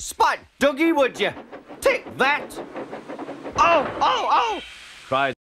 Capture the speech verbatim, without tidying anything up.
Spot Doogie, would you? Take that! Oh, oh, oh! Cried